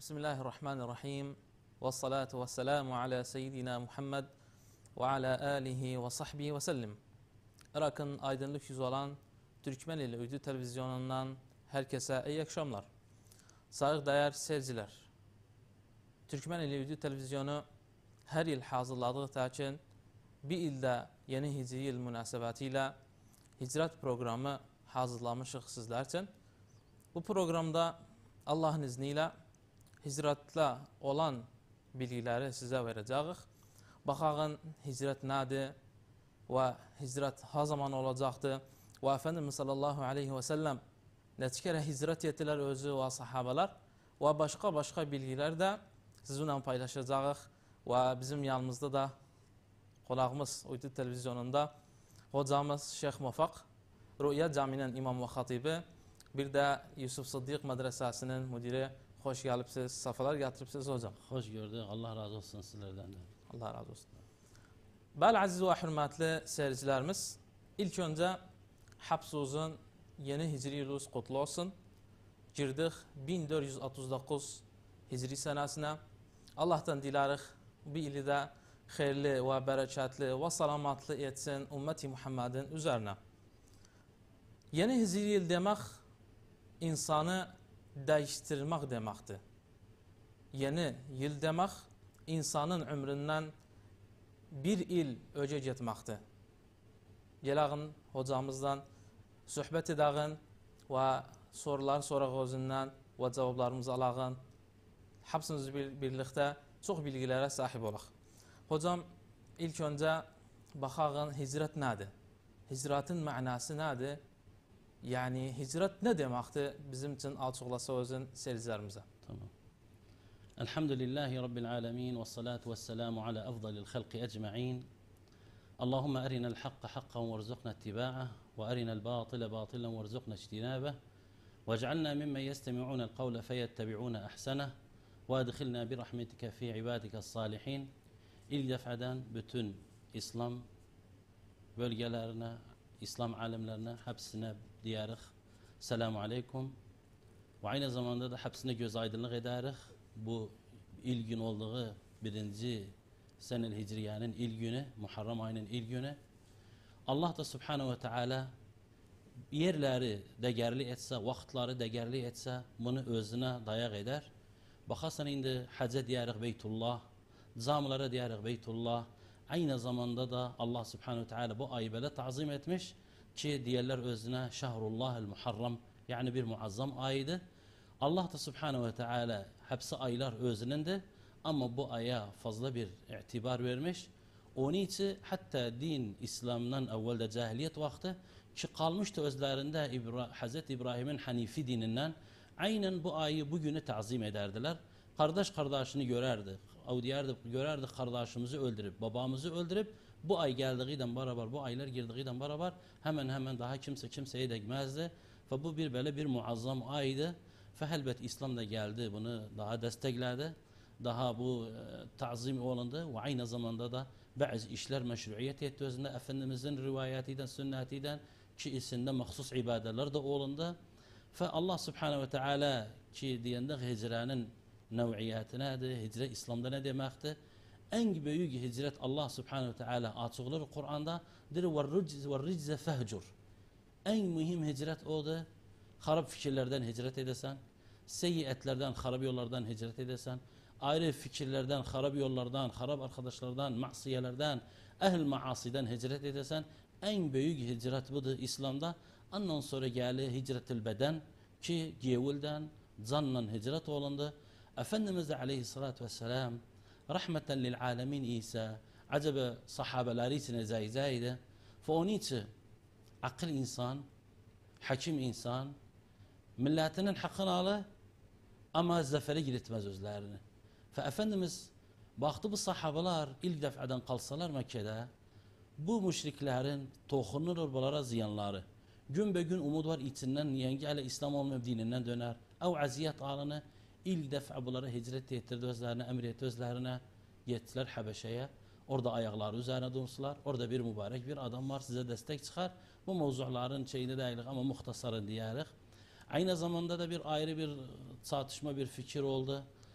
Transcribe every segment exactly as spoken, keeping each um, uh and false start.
Bismillahirrahmanirrahim. Ve salatu ve selamu ala seyyidina Muhammed ve ala alihi ve sahbihi ve sellim. Irak'ın aydınlık yüzü olan Türkmenili Uydu Televizyonu'ndan herkese iyi akşamlar. Saygıdeğer seyirciler, Türkmenili Uydu Televizyonu her yıl hazırladığı için bir ilde yeni hicri yıl münasebetiyle hicret programı hazırlamışız sizler için. Bu programda Allah'ın izniyle hicretle olan bilgileri size vereceğiz. Bakalım hicret nedir ve hicret ha zaman olacaktı ve Efendimiz sallallahu aleyhi ve sellem neçə kere hicret ettiler özü ve sahabeler ve başka başka bilgiler de sizinle paylaşacağız ve bizim yanımızda da kulağımız Uydu Televizyonu'nda hocamız Şeyh Mufak, Rüya Camii'nin imam ve hatibi, bir de Yusuf Sıddık Medresesi'nin müdiri. Hoş gelipsiz, safalar getiripsiz hocam. Hoş gördük. Allah razı olsun sizlerden de. Allah razı olsun. Bəli, aziz ve hürmetli seyircilerimiz, ilk önce Hapsuz'un yeni hicri yılı kutlu olsun. Girdik bin dört yüz otuz dokuz hicri senesine. Allah'tan dilerik bir ili de hayırlı ve bereketli ve selamatlı etsin ümmeti Muhammed'in üzerine. Yeni hicri yıl demek insanı değiştirmek demektir. Yeni yıl demek insanın ömründen bir il öce gitmektir. Gelağın hocamızdan sohbet edağın ve sorular sorak özünden ve cevaplarımızı alağın. Hepsimiz birlikte çok bilgilere sahip olaq. Hocam ilk önce bakağın hicret nedir? Hicretin manası nedir? Yani hicret ne demekti bizim için açıklasa özün seyircilerimize. Tamam. Elhamdülillahi Rabbil alemin ve salatu ve selamu ala afdalil halqi ecma'in. Allahümme erinel haqqa haqqan ve rzuqna ittiba'ah ve erinel batile batilen ve rzuqna ijtinabah ve ec'alna mimmen yestemi'unel kavle feyettebi'una ahsanah ve edkhilna bir rahmetike fi ibadikes salihin. İlk defadan bütün İslam bölgelerine, İslam alimlerine hepsine diyarıq. Selamu aleyküm. Ve aynı zamanda da hepsine göz aydınlık ederiz. Bu il gün olduğu birinci senel hicriyenin il günü, Muharrem ayının il günü. Allah da Subhanahu ve Teala yerleri değerli etse, vaktları değerli etse bunu özüne dayak eder. Bakasan indi hacca diyarıq Beytullah, camlara diyarıq Beytullah. Aynı zamanda da Allah Subhanahu ve Teala bu ayı böyle tazim etmiş ki diğerler özüne Şahrullah'el Muharrem, yani bir muazzam ayıydı. Allah da Subhanahu ve Teala hepsi aylar özününde ama bu aya fazla bir itibar vermiş. Onun için hatta din İslam'dan evvelde cahiliyet vakti ki kalmıştı özlerinde İbra Hazreti İbrahim'in Hanifi dininden aynen bu ayı bugünü tazim ederdiler. Kardeş kardeşini görerdi. O diyardı, görerdi kardeşimizi öldürüp, babamızı öldürüp bu ay geldiğinden beraber, bu aylar girdiğinden beraber hemen hemen daha kimse kimseye değmezdi. Ve bu bir böyle bir muazzam aydı. Ve elbet İslam da geldi, bunu daha destekledi. Daha bu e, tazim olundu ve aynı zamanda da bazı işler meşruiyet etti özünde. Efendimizin rivayetinden, sünnetinden ki içinde mahsus ibadeler de olundu. Ve Allah Subhanahu ve Teala ki diyende hicrenin nev'iyatı hicret İslam'da ne demekti? En büyük hicret Allah Subhanahu ve Teala açıklar Kur'an'da der ve ricze fehcur. En mühim hicret odur. Harap fikirlerden hicret edesen, seyyiyetlerden, harap yollardan hicret edesen, ayrı fikirlerden, harap yollardan, harap arkadaşlardan, masiyelerden, ehl maasiden hicret edesen, en büyük hicret budur İslam'da. Ondan sonra geldi hicretil beden ki gevulden, canla hicret olundu. Efendimiz de aleyhissalatü vesselam rahmeten lil alemin İsa acaba sahabeleri için zayzaydı. Ve onun için akıl insan, hakim insan milletinin hakkını alır ama zafere gitmez özlerini. Ve Efendimiz baktı bu sahabeler ilk defadan kalsalar Mekke'de bu müşriklerin tohunur orbalara ziyanları. Gün be gün umut var içinden yenge ile İslam olmayan dininden döner. Ev aziyet alını ilk defa bunlara hicret ettirdi özlerine, emret özlerine gittiler Habeşe'ye. Orada ayakları üzerine dursalar. Orada bir mübarek bir adam var size destek çıkar. Bu mevzuların şeyini değilik ama muhtasarın diyerek. Aynı zamanda da bir ayrı bir çatışma bir fikir oldu.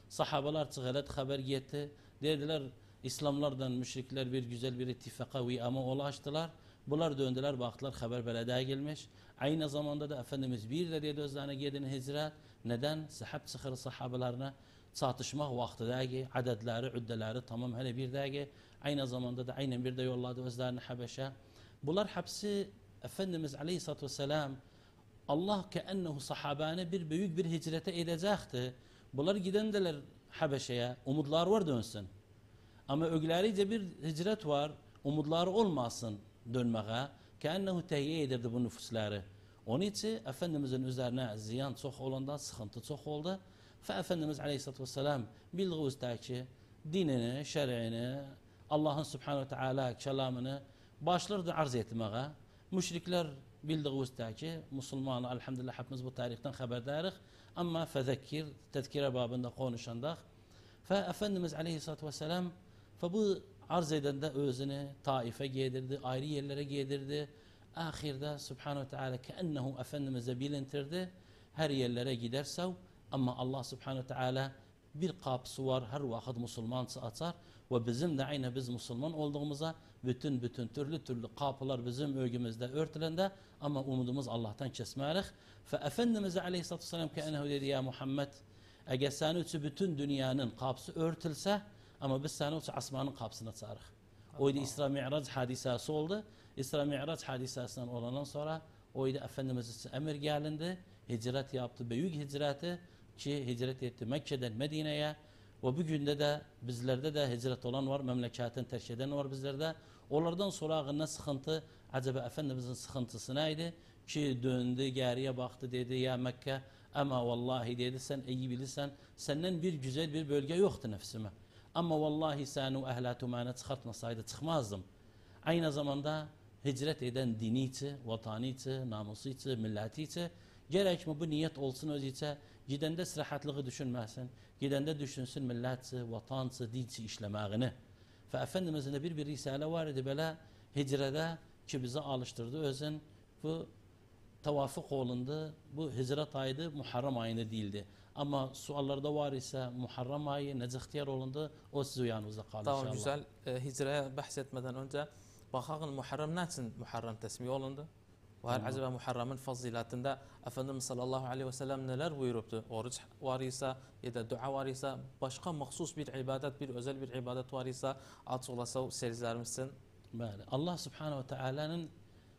Sahabalar çıgalat haber gitti. Dediler İslamlardan müşrikler bir güzel bir ittifaka ama ulaştılar. Bunlar döndüler baktılar haber beledeye gelmiş. Aynı zamanda da Efendimiz bir de dedi özlerine gidin hicret. Neden? Sahab çıkarı sahabalarına çatışma vaktidagi adetleri, üddeleri tamam hele bir dagi. Aynı zamanda da aynen bir de yolladı özlerine Habeşe. Bunlar hepsi Efendimiz Aleyhisselatü Vesselam Allah keennehu sahabane bir büyük bir hicrete edecekti. Bunlar gidendiler Habeşe'ye. Umutlar var dönsün. Ama öglerice bir hicret var. Umutları olmasın dönmeye. Keennehu tehiyye edirdi bu nüfusları. Onun için Efendimizin üzerine ziyan çok olanda sıkıntı çok oldu. Ve Efendimiz Aleyhisselatü Vesselam bildiğinizdeki dinini, şer'ini, Allah'ın Subhanahu ve Teala kelamını başlardı arz etmeye. Müşrikler bildiğinizdeki Müslümanı elhamdülillah hepimiz bu tarihten haberdarız. Ama fezekkir, tezkire babında konuşandak. Ve Efendimiz Aleyhisselatü Vesselam ve bu arz edende özünü Taif'e giydirdi, ayrı yerlere giydirdi. Ahirde Subhanahu ve Teala keennehu Efendimiz'e bilintirdi. Her yerlere giderse ama Allah Subhanahu ve Teala bir kapısı var her vakit Müslümansı açar ve bizim de aynı biz Müslüman olduğumuza bütün bütün türlü türlü kapılar bizim örgümüzde örtülende ama umudumuz Allah'tan kesmeyelik. Ve Efendimiz Aleyhisselatü Vesselam keennehu dedi ya Muhammed eğer sana için bütün dünyanın kapısı örtülse ama biz sana için asmanın kapısını açarız. Oydu İsra Mi'raç hadisası oldu. İsra Mi'raç hadisasından olandan sonra oydu Efendimiz için emir gelindi. Hicret yaptı. Büyük hicreti ki hicret etti Mekke'den Medine'ye. Ve bugün de de bizlerde de hicret olan var. Memleketin terk eden var bizlerde. Onlardan sonra ne sıkıntı? Acaba Efendimizin sıkıntısı neydi? Ki döndü geriye baktı dedi ya Mekke ama vallahi dedi sen iyi bilirsen senden bir güzel bir bölge yoktu nefsime. Ama vallahi sen o ehla tumana çıkartmasaydı çıkmazdım. Aynı zamanda hicret eden diniydi, vataniydi, namusiydi, milletiydi. Gerek mi bu niyet olsun özüyse gidende sırahatlığı düşünmesin. Gidende düşünsün milletsi, vatansı, dinsi işlemeğini. Ve Efendimizin de bir bir risale var idi böyle hicrede ki bize alıştırdı özün bu tevafuk olundu. Bu hicret ayıydı, Muharrem ayında değildi. Ama suallarda var ise Muharrem ayı nece ihtiyar olundu o siz uyanınızda kalır tamam, inşallah. Güzel. E, hicreye bahsetmeden önce bakalım Muharrem ne için Muharrem tesmiye olundu? Ve her acaba Muharrem'in faziletinde Efendimiz sallallahu aleyhi ve sellem neler buyuruptu? Oruç var ise ya da dua var ise başka mahsus bir ibadet, bir özel bir ibadet var ise aç olasa seyirciler misin? Böyle. Allah Subhanahu ve Teala'nın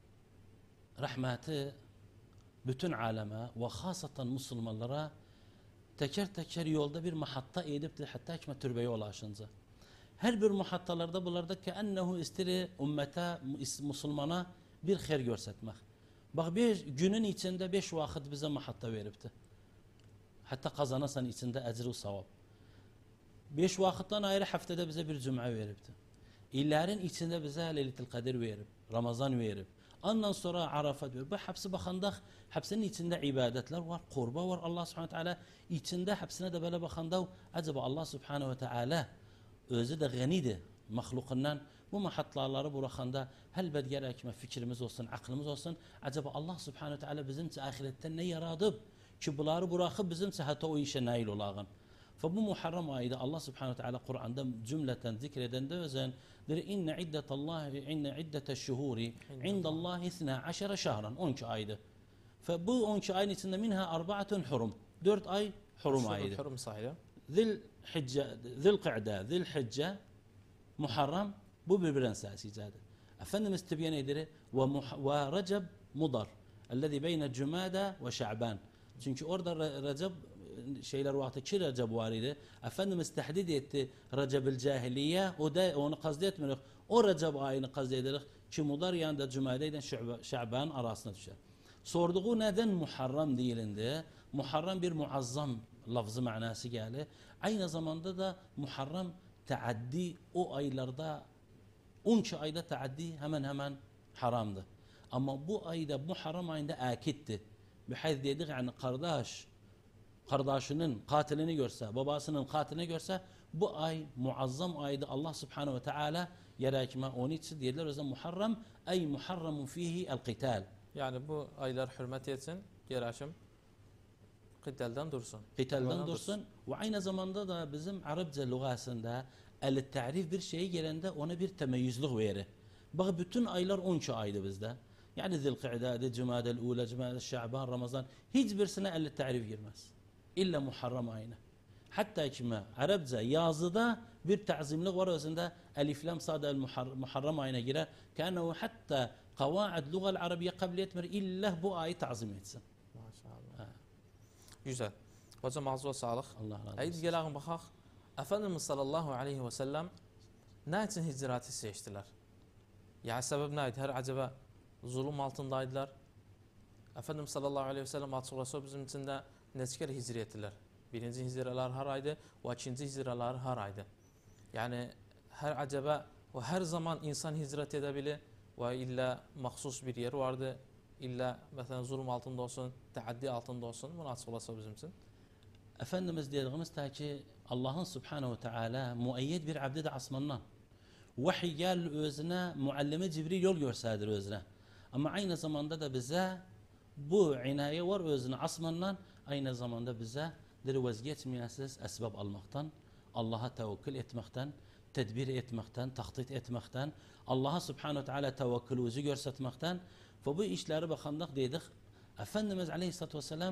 rahmeti bütün aleme ve hasaten Müslümanlara teker teker yolda bir mahatta edip de hatta kime türbeye ulaşınca. Her bir mahattalarda bunlarda ki ennehu istiri ümmete Müslümana bir hayır görsetmek. Bak bir günün içinde beş vakit bize mahatta veripti. Hatta kazanasan içinde ecri savab. Beş vakitten ayrı haftada bize bir cuma veripti. İllerin içinde bize Leyletul Kadir verip, Ramazan verip. Ondan sonra Arafat verip. Bu hepsi bakanda hepsinin içinde ibadetler var, kurba var. Allah Subhanahu ve Teala içinde hepsine de böyle bakanda acaba Allah Subhanahu ve Teala özü de ganidir mahlukundan. Bu mahatlarları bırakanda elbet gerekme fikrimiz olsun, aklımız olsun. Acaba Allah Subhanahu ve Teala bizim için ahirette ne yaradı ki bunları bırakıp bizim için hatta o işe nail olalım. Ve bu Muharrem ayında Allah Subhanahu ve Teala Kur'an'da cümleten zikredende özen der inne iddetallahi inne iddeteşşuhuri indallahi isna aşara şahran on iki aydı. Ve bu on iki ayın içinde minha arbaatun hurum. dört ay hurum aydı. Hurum sahibi. Zil hicce, zil qa'da, zil hicce, Muharrem bu birbirine sahicidir. Efendimiz tebyen edir ve Recep Mudar. Ellezî beyne Cumada ve Şa'ban. Çünkü orada Recep şeyler vakti ki Recep var idi. Efendimiz tehdit etti Recep'il cahiliye. O da onu kastetmiyor. O Recep ayını kastettirir ki Mudar yanında Cumada ile Şa'ban arasına düşer. Sorduğu neden Muharrem değilindi? Muharrem bir muazzam lafzı manası geldi. Aynı zamanda da Muharrem taaddi o aylarda on iki ayda taaddi hemen hemen haramdı. Ama bu ayda Muharrem ayında akitti. Bihayth dedik yani kardeş kardeşinin katilini görse, babasının katilini görse bu ay muazzam ayda Allah Subhanahu ve Teala gerekme onun için dediler o zaman Muharrem ay muharramun fihi el qital. Yani bu aylar hürmet etsin, gerekim Qitaldan dursun. Qitaldan dursun. Ve aynı zamanda da bizim Arapça lügasında el-ta'rif bir şeye gelende ona bir temeyyüzlük verir. Bak bütün aylar on iki aydı bizde. Yani Zilkı'de, Cuma'da, Ula, Cuma'da, Şaban, Ramazan hiçbirisine el-ta'rif girmez. İlla Muharrem ayına. Hatta kime Arapça yazıda bir ta'zimlik var özünde eliflam sada el-Muharrem ayına girer. Kânehu hatta kavaid lugal arabiye kabul etmir illa bu ayı ta'zim etsin. Maşallah. Güzel. Hocam ağzına sağlık. Allah razı olsun. Haydi gelelim bakaq. Efendimiz sallallahu aleyhi ve sellem ne için hicrati seçtiler? Yani sebep neydi? Her acaba zulüm altındaydılar. Efendimiz sallallahu aleyhi ve sellem açıqlasa bizim için de neçə kere hicr ettiler? Birinci hicralar her aydı ve ikinci hicralar her aydı. Yani her acaba ve her zaman insan hicret edebilir ve illa mahsus bir yer vardı. İlla mesela zulüm altında olsun, teaddi altında olsun. Bunu açıqlasa bizim için. Efendimiz dediğimiz ta ki Allah'ın Subhanahu ve Teala muayyed bir abdi de asmandan. Vahiy gel özüne, muallime Cibril yol gösterdir özüne. Ama aynı zamanda da bize bu inaye var özüne asmandan, aynı zamanda bize bir vazgeçmeyesiz esbab almaktan, Allah'a tevekkül etmekten, tedbir etmekten, taktit etmekten, Allah'a Subhanahu ve Teala tevekkülümüzü görsetmekten ve bu işleri bakandık dedik. Efendimiz Aleyhisselatü Vesselam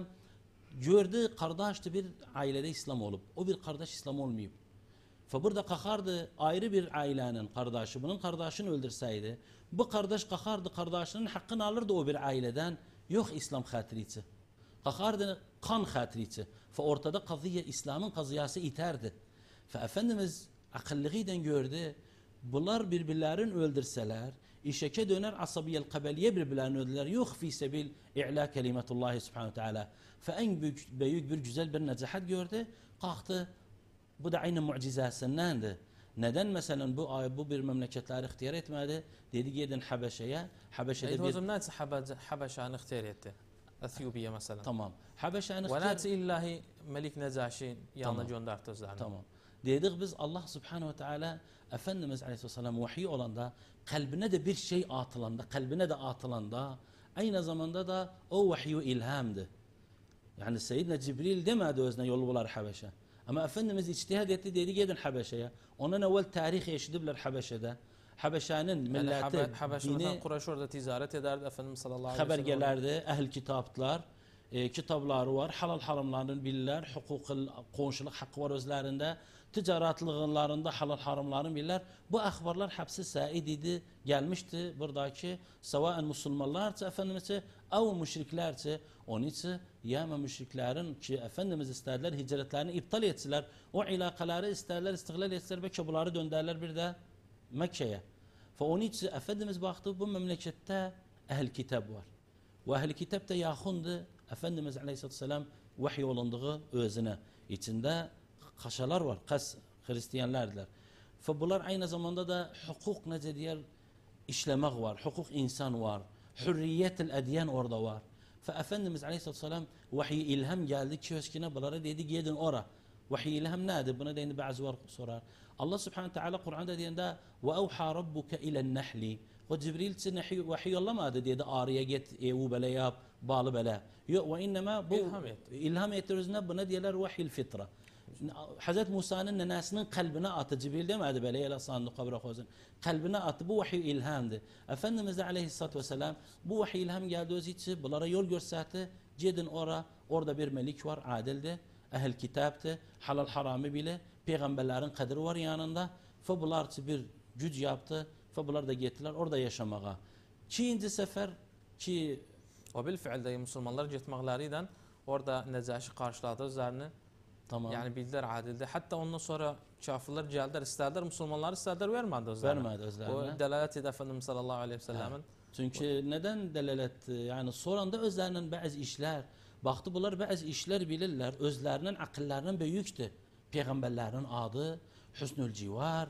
gördü kardeşti bir ailede İslam olup, o bir kardeş İslam olmayıp. Ve burada kalkardı ayrı bir ailenin kardeşi, bunun kardeşini öldürseydi, bu kardeş kalkardı kardeşinin hakkını alırdı o bir aileden, yok İslam hatiriçi. Kalkardı kan hatiriçi. Ve ortada kaziye, İslam'ın kazıyası iterdi. Ve Efendimiz akıllığıyla gördü, bunlar birbirlerini öldürseler, işeke döner asabiyel kabeliye birbirlerini öldürler. Yok fi sebil i'la kelimetullahi subhanahu teala. Ve en büyük, büyük bir güzel bir necahat gördü. Kalktı. Bu da aynı mucizasındandı. Neden mesela bu bu bir memleketler ihtiyar etmedi? Dedi gidin Habeşe'ye. Habeşe'de bir... bir... Hocam neyse Habeşe'ni ihtiyar etti? Etiyopya mesela. Tamam. Habeşe'ni ihtiyar... Ve neyse illahi Melik Necaşi yanına tamam. gönderdi özlerini. Tamam. Dedik biz Allah Subhanahu ve Teala Efendimiz Aleyhisselam vahiy olanda kalbine de bir şey atılanda, kalbine de atılanda aynı zamanda da o vahyu ilhamdı. Yani Seyyidina Cibril demedi özüne yolu bular Habeşe. Ama Efendimiz içtihad etti dedi gidin Habeşe'ye. Ondan evvel tarih yaşadılar Habeşe'de. Habeşe'nin milleti, yani Habeşe dini... Kureyş orada ticaret ederdi Efendimiz sallallahu aleyhi ve sellem. Haber gelerdi, ehl kitaplar, e, kitapları var, halal haramlarını bilirler, hukukul, komşuluk hakkı var özlerinde, ticaretlığınlarında halal haramlarını bilirler. Bu akhbarlar hepsi said idi, gelmişti buradaki savaen Müslümanlarsa Efendimiz'e, ev müşriklerse, onun için yama müşriklerin ki Efendimiz isterler hicretlerini iptal etsinler, o ilakaları isterler istihlal etsinler ve çabuları dönderler bir de Mekke'ye. Ve onun için Efendimiz baktı bu memlekette ehl kitap var. Ve ehl kitap da yakındı Efendimiz Aleyhisselatü Vesselam vahiy olunduğu özüne. İçinde kaşalar var, kas Hristiyanlardılar. Ve bunlar aynı zamanda da hukuk nece diğer işlemek var, hukuk insan var, hürriyetil edyen orada var. Ve Efendimiz Aleyhisselatü Vesselam vahiy ilham geldi köşkine bunlara dedi gidin ora. Vahiy ilham nedir? Buna deyince bazı var sorar. Allah Subhanahu Teala Kur'an'da deyince ve evha rabbuke ilen nehli. O Cibril için vahiy yollamadı dedi arıya git evu bele yap, balı bele. Yok ve innema bu ilham ettiğinizde buna diyorlar vahiyil fitra. Hazreti Musa'nın nenasının kalbine attı. Cibril demedi böyle yala sandı kabra kozun. Kalbine attı. Bu vahiy ilhamdı. Efendimiz Aleyhisselatü Vesselam bu vahiy ilham geldi öz için bunlara yol gösterdi. Cedin ora orada bir melik var adildi. Ehl kitaptı. Halal haramı bile. Peygamberlerin kadri var yanında. Ve bunlar bir güç yaptı. Ve bunlar da gittiler orada yaşamaya. İkinci sefer ki o bil fiilde Müslümanlar gitmekleriyle orada Necaşi karşıladı üzerine. Tamam. Yani bildiler adildi. Hatta ondan sonra kafirler geldiler istediler Müslümanlar istediler vermedi özlerine. Vermedi özlerine. O delalet edi Efendimiz sallallahu aleyhi ve sellem'in. Çünkü o, neden delalet? Yani sonranda özlerinin bazı işler, baktı bunlar bazı işler bilirler. Özlerinin akıllarının büyüktü. Peygamberlerin adı, husnul civar,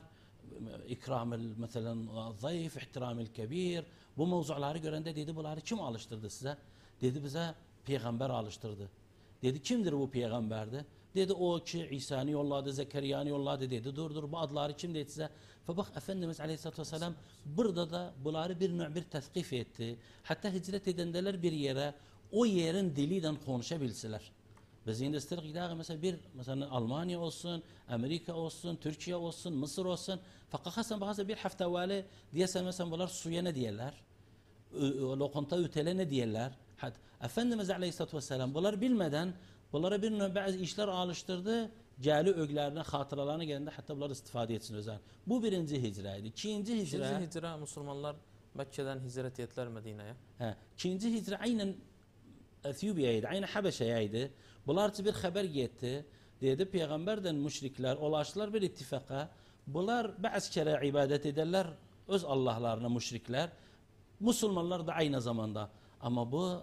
ikramil mesela zayıf, ihtiramil kebir. Bu mevzuları görende dedi bunları kim alıştırdı size? Dedi bize peygamber alıştırdı. Dedi kimdir bu peygamberdi? Dedi o ki İsa'nı yolladı, Zekeriya'nı yolladı dedi. Dur dur bu adları kim dedi size? Ve bak Efendimiz Aleyhisselatü Vesselam burada da bunları bir növ bir teskif etti. Hatta hicret edenler bir yere o yerin diliyle konuşabilseler. Biz indi istedik idağı mesela bir mesela Almanya olsun, Amerika olsun, Türkiye olsun, Mısır olsun. Fakat hasan bazı bir hafta vali diyesen mesela bunlar suya ne diyorlar? Lokanta ütele ne diyorlar? Had Efendimiz Aleyhisselatü Vesselam bunlar bilmeden bunlara bir bazı işler alıştırdı. Cali öglerine, hatıralarına geldiğinde hatta bunlar istifade etsin özel. Bu birinci hicraydı. İkinci hicra. İkinci hicra Müslümanlar Mekke'den hicret ettiler Medine'ye. He. İkinci hicra aynen Etiyopya'ydı, aynen Habeşe'ydi. Bunlar bir haber gitti. Dedi peygamberden müşrikler ulaştılar bir ittifaka. Bunlar bazı kere ibadet ederler öz Allah'larına müşrikler. Müslümanlar da aynı zamanda. Ama bu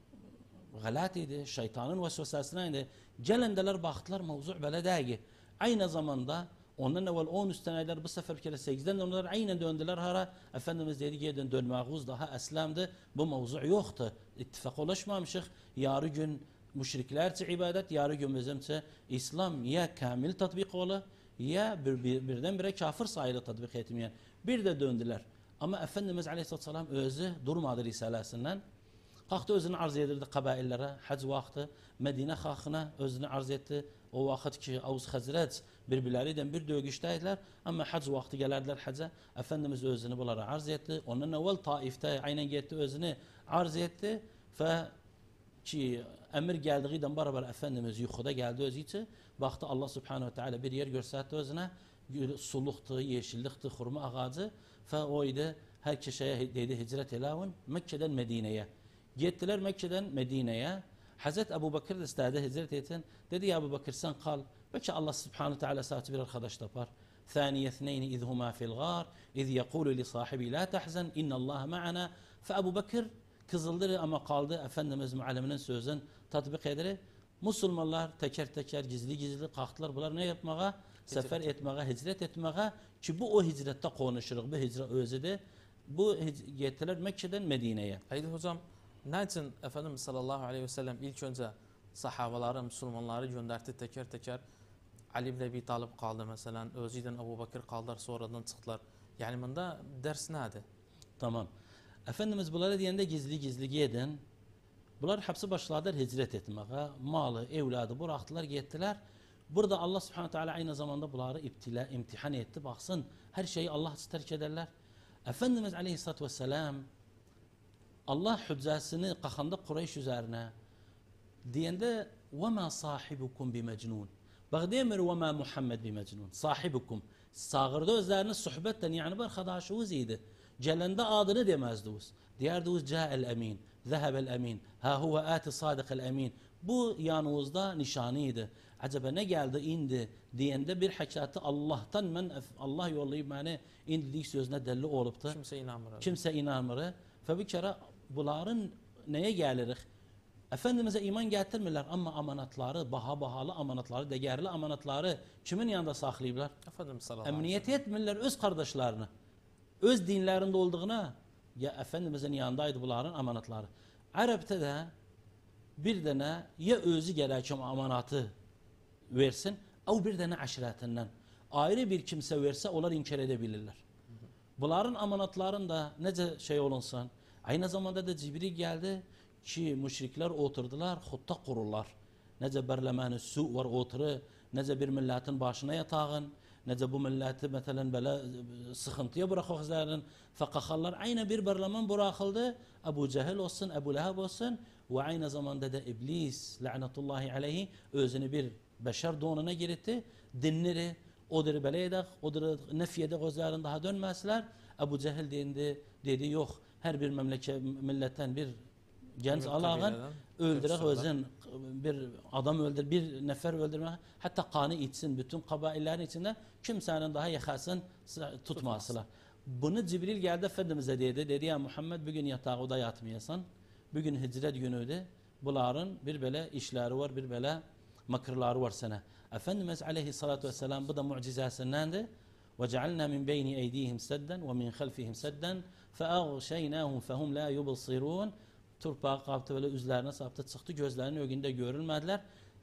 galat idi. Şeytanın vesvesesine gelendeler baktılar mevzu böyle değil. Aynı zamanda ondan evvel on üsteneler bu sefer bir kere sekizden onlar aynen döndüler hara. Efendimiz dedi ki dönmağız daha eslamdı. Bu mevzu yoktu. İttifak ulaşmamışık. Yarı gün müşriklerce ibadet, yarı gün bizimse İslam ya kamil tatbik ola ya bir, bir, birdenbire kafir sayılı tatbik etmeyen. Bir de döndüler. Ama Efendimiz Aleyhisselatü Vesselam özü durmadı risalesinden. Kalktı özünü arz edirdi kabaillere. Hac vakti Medine halkına özünü arz etti. O vakit ki Avuz Hazret birbirleriyle bir dövüşteydiler. Ama hac vakti geldiler haca. Efendimiz özünü bunlara arz etti. Onun evvel Taif'te aynen gitti özünü arz etti. Ve ki emir geldiğinden beraber Efendimiz yuhuda geldi özü için. Baktı Allah Subhanahu ve Teala bir yer görsetti özüne. Suluktu, yeşillikti, hurma ağacı. Ve oydu her kişiye dedi hicret elavun Mekke'den Medine'ye. Gittiler Mekke'den Medine'ye. Hazreti Ebu Bakır da istedi hicret etin. Dedi ya Ebu Bakır sen kal. Belki Allah Subhanahu Teala saati bir arkadaş tapar. ثاني اثنين إذ هما في الغار إذ يقول لصاحبه لا تحزن إن الله معنا. فأبو Bakır kızıldı ama kaldı. Efendimiz mualliminin sözün tatbik eder. Müslümanlar teker teker gizli gizli kalktılar. Bunlar ne yapmaya? Sefer etmeye, hicret etmeye. Ki bu o hicrette konuşuruz. Bu hicret özüdür. Bu gittiler Mekke'den Medine'ye. Haydi hocam, ne için Efendimiz sallallahu aleyhi ve sellem ilk önce sahabaları, Müslümanları gönderdi teker teker. Ali ibn Abi Talib kaldı mesela, özüden Ebu Bakır kaldılar, sonradan çıktılar. Yani bunda ders neydi? Tamam. Efendimiz bunları diyende gizli gizli gidin. Bunlar hepsi başladılar hicret etmeye. Malı, evladı bıraktılar, gittiler. Burada Allah Subhanahu Teala aynı zamanda bunları iptila, imtihan etti. Baksın her şeyi Allah terk ederler. Efendimiz Aleyhisselatü Vesselam Allah hüccasını kakanda Kureyş üzerine diyende وَمَا صَاحِبُكُمْ بِمَجْنُونَ Bak demir وَمَا مُحَمَّدْ بِمَجْنُونَ Sahibukum. Sağırda özlerine sohbetten yani bir arkadaşımız idi. Gelende adını demezdiniz. Diyerdiniz Câ'el emin, zehebel emin, ha huve âti sadıkal emin. Bu yanınızda nişanıydı. Acaba ne geldi indi diyende bir hakikati Allah'tan ben Allah yollayıp bana indilik sözüne delli oluptu. Kimse inanmır. Kimse inanmır. Ve bir kere bunların neye gelirik? Efendimiz'e iman getirmirler ama amanatları, baha bahalı amanatları, değerli amanatları kimin yanında saklayıblar? Efendimiz sallallahu aleyhi ve Emniyet sellem. etmirler öz kardeşlerini. Öz dinlerinde olduğuna ya Efendimiz'in yanındaydı bunların amanatları. Arap'ta da bir tane ya özü gereken amanatı versin, o bir tane aşiretinden. Ayrı bir kimse verse onlar inkar edebilirler. Bunların amanatlarında nece şey olunsun. Aynı zamanda da Cibril geldi ki müşrikler oturdular, hutta kururlar. Nece berlemanı su var oturu, nece bir milletin başına yatağın, nece bu milleti mesela böyle sıkıntıya bırakıklarının fakakallar. Aynı bir berleman bırakıldı. Ebu Cehil olsun, Ebu Leheb olsun ve aynı zamanda da İblis la'netullahi aleyhi özünü bir beşer donuna giretti. Dinleri odur beleydik, odur nefiyede gözlerin daha dönmezler. Ebu Cehil dedi, dedi yok her bir memleket milletten bir genç alağın öldürek özün bir adam öldür, bir nefer öldürmek hatta kanı içsin bütün kabaillerin içinde kimsenin daha yakasın tutmasılar. Bunu Cibril geldi Efendimiz'e dedi. Dedi ya Muhammed bugün yatağıda yatmayasın. Bugün hicret günüydü. Bunların bir böyle işleri var, bir böyle makırları var sana. Efendimiz Aleyhisselatü Vesselam bu da mucizasındandı. وَجَعَلْنَا مِنْ بَيْنِ اَيْدِيهِمْ سَدًّا وَمِنْ خَلْفِهِمْ سَدًّا فَاَغْشَيْنَاهُمْ فَهُمْ لَا يُبْصِرُونَ Turpağı kaptı böyle üzerine saptı çıktı gözlerinin önünde görülmediler.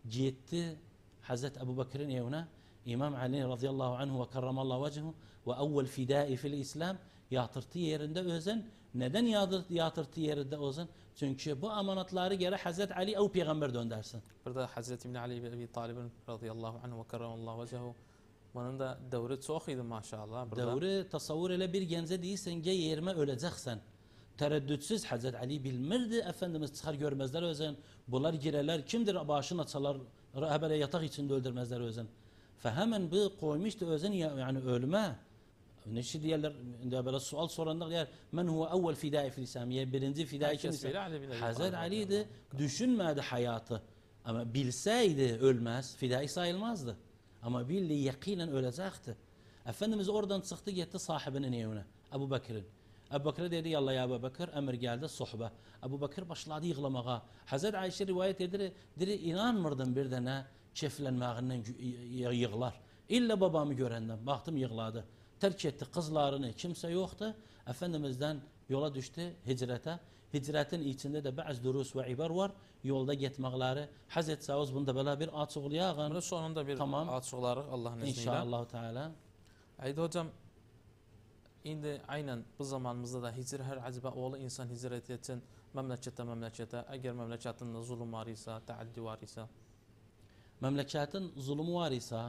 Gitti Hazreti Ebu Bakır'ın evine İmam Ali radıyallahu anhu ve karramallahu vecehu ve evvel fidai fil İslam yatırtı yerinde özen Neden yatırtı yerinde olsun? Çünkü bu amanatları geri Hazreti Ali o peygamber göndersin. Burada Hazreti İbn Ali bin Abi Talib'in radıyallahu anh ve kerramallahu vechehu bunun da devri çok iyiydi maşallah. Devri tasavvur ile bir gence değilsen ge yerime öleceksen. Tereddütsüz Hazreti Ali bilmirdi. Efendimiz çıkar görmezler özen. Bunlar gireler kimdir başına çalar böyle yatak içinde öldürmezler özen. Fehemen bu koymuştu özen yani ölme. Neşi diyorlar böyle sual soranlar diyor men huve evvel fidai fil İslamiye birinci fidai kim Hazreti Ali'ydi. Düşünmedi hayatı. Ama bilseydi ölmez fidai sayılmazdı. Ama bildi yakinen ölecekti. Efendimiz oradan çıktı gitti sahibinin evine. Ebu Bekir'in. Ebu Bekir dedi yallah ya Ebu Bekir emir geldi sohbe. Ebu Bekir başladı yığlamağa. Hazreti Ayşe rivayet edir. Dedi inanmırdım bir dene çiftlenmeğinden yığlar. İlla babamı görenden baktım yığladı. Terk etti kızlarını kimse yoktu. Efendimiz'den yola düştü hicrete. Hicretin içinde de bazı durus ve ibar var. Yolda gitmekleri. Hazreti Sağız bunda böyle bir açıklayağın. Bunun sonunda bir tamam. Açıkları Allah'ın izniyle. İnşallah Teala. Ayda hocam indi aynen bu zamanımızda da hicr her acaba oğlu insan hicret etsin memlekete memlekete eğer memleketin zulüm var ise taaddi var ise memleketin zulümü var ise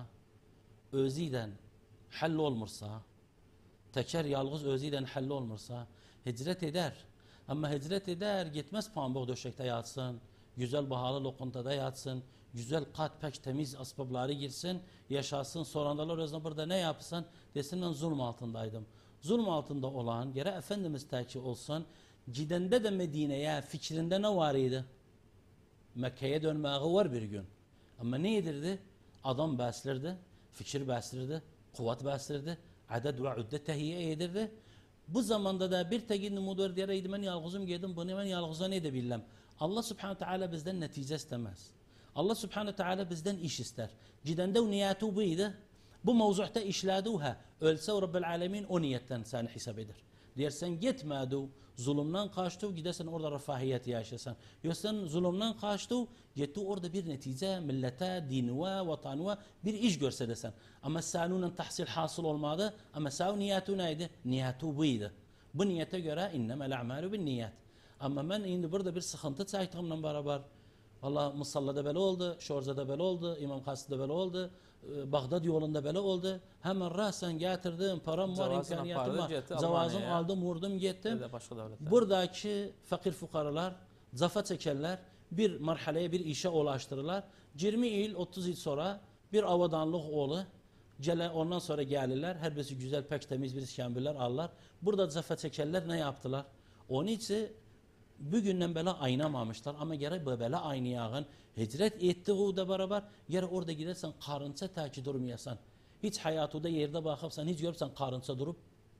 özüden hall olmursa teker yalğız özüden hall olmursa hicret eder. Ama hicret eder gitmez pambuk döşekte yatsın. Güzel bahalı lokuntada yatsın. Güzel kat pek temiz asbabları girsin. Yaşasın. Sorandalar özüne burada ne yapsın? Desin ben zulüm altındaydım. Zulüm altında olan gere Efendimiz teki olsun. Gidende de Medine'ye fikrinde ne var idi? Mekke'ye dönmeği var bir gün. Ama ne yedirdi? Adam bəslirdi. Fikir bəslirdi. Kuvvet bəslirdi. Aded ve uddet tehiyye yedirdi. Bu zamanda da bir tekin numudur diyereydi ben yalğızım geldim bunu ben yalğıza ne de bilmem. Allah Subhanahu Teala bizden netice istemez. Allah Subhanahu Teala bizden iş ister. Cidende o niyatu buydu. Bu mevzuhta işladuha. Ölse Rabbil Alemin o niyetten seni hesap eder. Dersen gitmedi, zulümden kaçtı, gidersen orada refahiyet yaşasan. Yoksa zulümden kaçtı, gitti orada bir netice, millete, dinine, vatanına bir iş görse desen. Ama sanunun tahsil hasıl olmadı, ama sav niyatu neydi? Niyatu buydu. Bu niyete göre innemel a'malu bin niyet. Ama ben indi burada bir sıkıntı çektiğimle beraber, valla Musalla'da böyle oldu, Şorza'da böyle oldu, İmam Kası'da böyle oldu, Bağdat yolunda böyle oldu. Hemen rasen getirdim, param var, imkaniyatım var. Zavazım aldım, vurdum, gittim. Buradaki fakir fukaralar, zafa çekerler, bir marhaleye, bir işe ulaştırırlar. yirmi yıl, otuz yıl sonra bir avadanlık oğlu, ondan sonra gelirler. Her birisi güzel, pek temiz bir iskembiller alırlar. Burada zafa çekerler ne yaptılar? Onun için bugünden böyle aynamamışlar ama gene böyle aynayağın hicret ettiği de beraber gene orada gidersen karınsa taki durmayasan. Hiç hayatında yerde bakıpsan hiç görürsen karınsa durup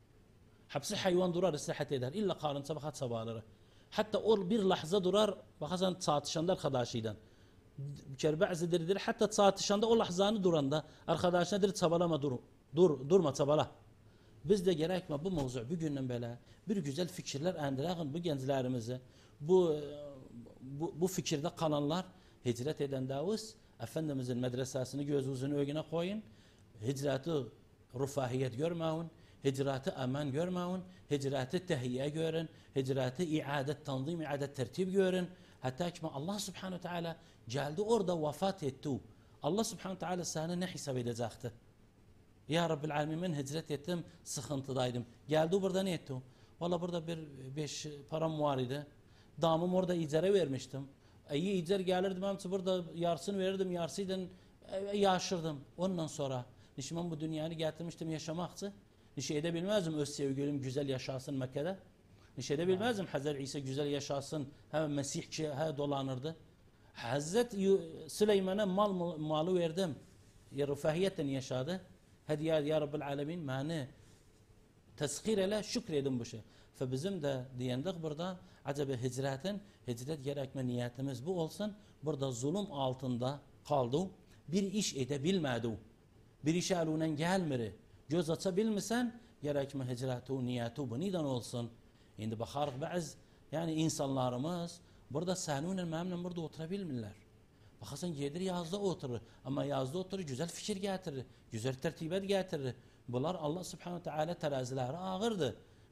hepsi hayvan durar istirahat eder. İlla karınsa bakar sabahları. Hatta o bir lahza durar bakarsan tartışanda arkadaşıyla. Bir kere bazıdır hatta tartışanda o lahzanı duranda arkadaşına der çabalama dur. Dur durma çabala. Biz de gerekme bu mevzu bugünden böyle bir güzel fikirler endirağın bu gençlerimizi bu, bu bu fikirde kalanlar hicret eden davuz Efendimizin medresesini gözünüzün önüne koyun. Hicreti rufahiyet görmeyin, hicreti eman görmeyin, hicreti tehiyye görün, hicreti iadet tanzim, iadet tertib görün. Hatta ki Allah Subhanahu Teala geldi orada vefat etti. Allah Subhanahu Teala sana ne hesap edecekti? Ya Rabbil Alemin hicret ettim, sıkıntıdaydım. Geldi burada ne etti? Valla burada bir beş param var idi. Damım orada icare vermiştim. İyi icar gelirdim hem burada yarsın verirdim, yarsıydım, yaşırdım. Ondan sonra nişman bu dünyanı getirmiştim yaşamaktı. Nişe edebilmezdim öz sevgilim güzel yaşasın Mekke'de. Nişe edebilmezdim Hazreti İsa güzel yaşasın, hem Mesihçi he dolanırdı. Hazreti Süleyman'a mal malı verdim. Ya refahiyetten yaşadı. Hadi ya, ya Rabbil Alemin mani tezkir ile şükredin bu şey. Fe bizim de diyendik burada acaba hicretin, hicret gerekme niyetimiz bu olsun. Burada zulüm altında kaldı. Bir iş edebilmedi. Bir iş elunen gelmiri. Göz açabilmesen gerekme hicretu, niyetu bu neden olsun. Şimdi bakarız bazı yani insanlarımız burada sanunen memnun burada oturabilmirler. Bakarsın gelir yazda oturur. Ama yazda oturur güzel fikir getirir. Güzel tertibet getirir. Bunlar Allah Subhanahu Teala terazileri ağırdı.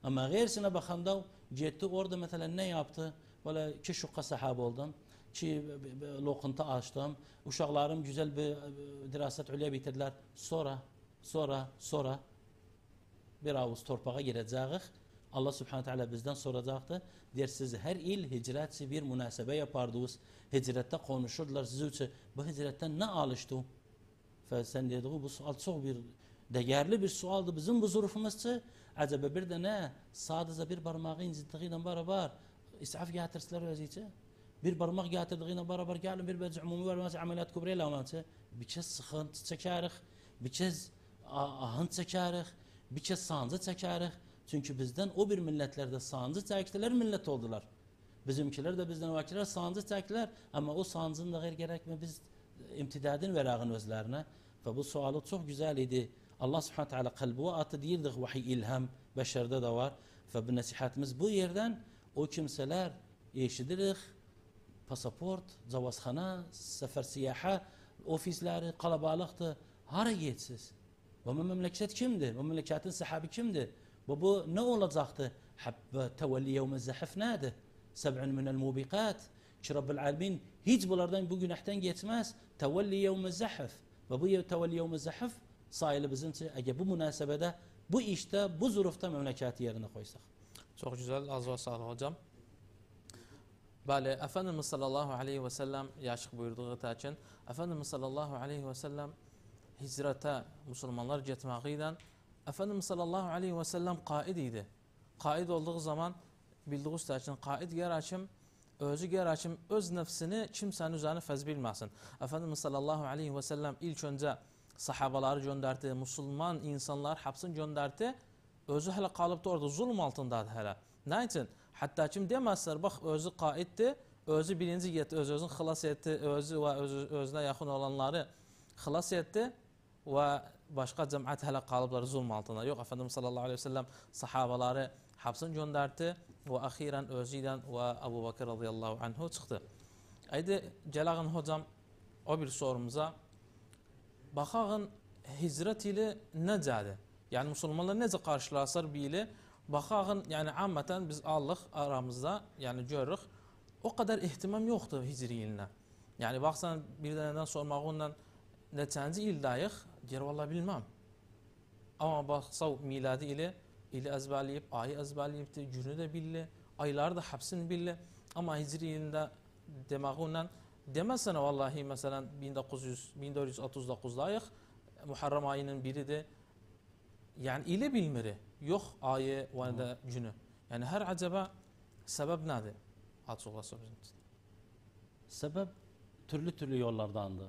Ama gerisine bakanda gitti orada mesela ne yaptı? Böyle iki şukka sahabe oldum. Ki lokunta açtım. Uşaklarım güzel bir diraset ulya bitirdiler. Sonra, sonra, sonra bir avuz torpağa gireceğiz. Allah Subhanahu Teala bizden soracaktı. Der siz her il hicretçi bir münasebe yapardınız. Hicrette konuşurdular sizi için. Bu hicretten ne alıştı? Sen dedi bu sual çok bir değerli bir sualdı bizim bu zurufumuzda. Acaba bir de ne? Sadece bir parmağı incittiğiyle beraber İsaf getirsiler vaziyeti. Bir parmak getirdiğiyle beraber gelin bir bezü umumi var ameliyat kübreyle ameliyatı. Bir kez sıkıntı çekerik, bir kez ahınt çekerik, bir kez sancı çekerik. Çünkü bizden o bir milletlerde sancı çektiler, millet oldular. Bizimkiler de bizden vakitler sancı çektiler ama o sancının da gayr gerekme biz imtidadın verağın özlerine. Ve bu sualı çok güzel idi. Allah Subhanahu Teala kalbine atı değildik vahiy ilham beşerde de var. Ve bu nasihatimiz bu yerden o kimseler eşidirik, pasaport, zavazxana, sefer siyaha, ofisleri, kalabalıktı. Hara geçsiz. Bu memleket kimdi? Bu memleketin sahibi kimdi? Bu, bu ne olacaktı? Hab tevelli yevme zahif nadi. Seb'un minel mubiqat. Ki Rabbil Alemin hiç bunlardan bu günahtan geçmez. Tevelli yevme zahif. Ve bu tevelli yevme zahif sayılı bizim için. Eğer bu münasebede, bu işte, bu zurufta memleketi yerine koysak. Çok güzel. Az ve sağ olun hocam. Bəli, Efendimiz sallallahu aleyhi ve sellem yaşıq buyurduğu təkin, Efendimiz sallallahu aleyhi ve sellem hicrətə Müslümanlar getməyi ilə Efendimiz sallallahu aleyhi ve sellem qaid idi. Qaid olduğu zaman bildiğiniz təkin, qaid gərək kim, özü gərək kim, öz nəfsini kimsənin üzərini fəz bilməsin. Efendimiz sallallahu aleyhi ve sellem ilk öncə sahabaları göndərdi, Müslüman insanlar hapsın göndərdi, özü hələ qalıbdı orada, zulm altındadır hələ. Nə üçün? Hatta kim deməzlər, bax özü qaiddir, özü birinci getdi, öz özünü xilas etdi, özü və öz, özünə yaxın olanları xilas etdi və başqa cəmiyyət hələ qalıblar zulm altında. Yox, Efendimiz sallallahu aleyhi ve sellem sahabaları hapsın göndərdi və axirən özü ilə və Əbu Bakır radiyallahu anhu çıxdı. Aydı, gəlağın hocam o bir sorumuza, baxağın hicrət ili necədir? Yəni, Müslümanlar necə qarşılasar bir ili? Baxağın, yəni ammətən biz allıq aramızda, yəni görürük, o qədər ehtimam yoxdur hicri ilinə. Yəni, baxsan bir dənədən sormağınla neçənci ildəyik, deyir, valla bilməm. Amma baxsa miladi ili, ili əzbərləyib, ayı əzbərləyibdir, günü də billi, ayları da həbsini billi. Amma hicri ilində demağınla, deməzsənə vallahi, məsələn, min dörd yüz otuz doqquz-dayıq, Muharrem ayının biridir. Yəni, ili bilmiri. Yox ayı və ya da günü. Yəni, hər acaba səbəb nədir? Açıqlasa bizim üçün. Səbəb türlü türlü yollardandır.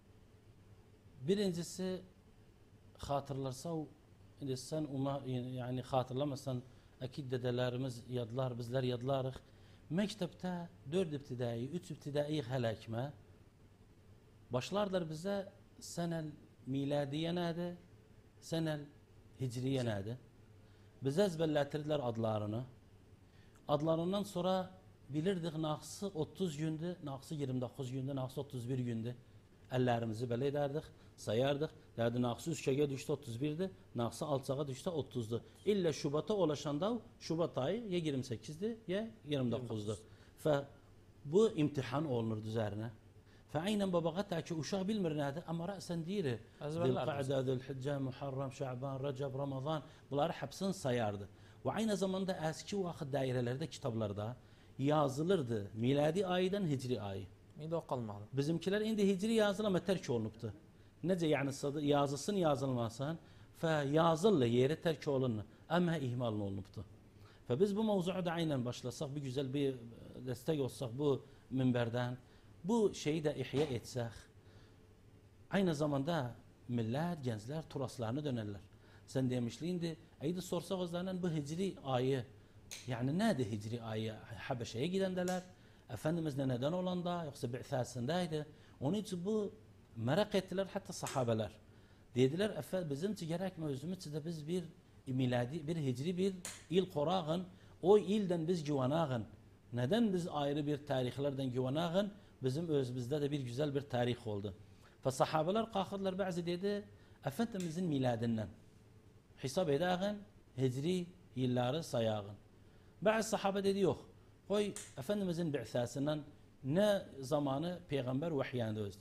Birincisi, xatırlarsa, sen uma, yani xatırlamasan, akid dedelerimiz yadlar, bizler yadlarıq. Məktəbdə dörd ibtidai, üç ibtidai hələkmə başlarlar bizə sənəl miladiyə nədir, sənəl hicriyə nədir. Bizə əzbərlətirdiler adlarını. Adlarından sonra bilirdik naqsı otuz gündür, naqsı iyirmi doqquz gündür, naqsı otuz bir gündür. Əllərimizi belə edərdik, sayardıq. Derdi naqsı üçkəyə düşdü otuz birdir, naqsı alçağa düşdü otuzdur. İlla Şubat'a ulaşanda Şubat ayı ya iyirmi sekiz''dir ya iyirmi doqquz'dur. Və bu imtihan olunurdu üzerine. Ve aynen babağa ta ki uşaq bilmir nədir, amma rəsən deyir. Zilqa'də, Zilhiccə, Muharrem, Şaban, Recep, Ramazan bunları hepsini sayardı. Ve aynı zamanda eski vaxt dairelerde, kitaplarda yazılırdı. Miladi aydan hicri ayı. İndi o qalmalı. Bizimkiler indi hicri yazılı ama terk olunubdu. Necə yani yazılsın yazılmasın ve yazılı yeri terk olunur. Ama ihmal olunubdu. Ve biz bu mevzuda aynen başlasak, bir güzel bir destek olsak bu minberden, bu şeyi de ihya etsək, aynı zamanda millet, gençler turaslarını dönerler. Sen demişliğindi, aydı sorsak özlerinden bu hicri ayı, yani nedir hicri ayı? Habeşe'ye gidendeler, Efendimiz ne neden olanda, yoksa bi'thasındaydı. Onun için bu merak ettiler hatta sahabeler. Dediler, bizim için gerek mevzumuz de biz bir miladi, bir hicri bir il korağın, o ilden biz güvanağın. Neden biz ayrı bir tarihlerden güvanağın? Bizim özümüzde de bir güzel bir tarih oldu. Ve sahabeler kalktılar bazı dedi, Efendimizin miladinden hesap edağın hicri yılları sayağın. Bazı sahabe dedi yok. Koy Efendimizin bi'sasından ne zamanı peygamber vahyanda özü.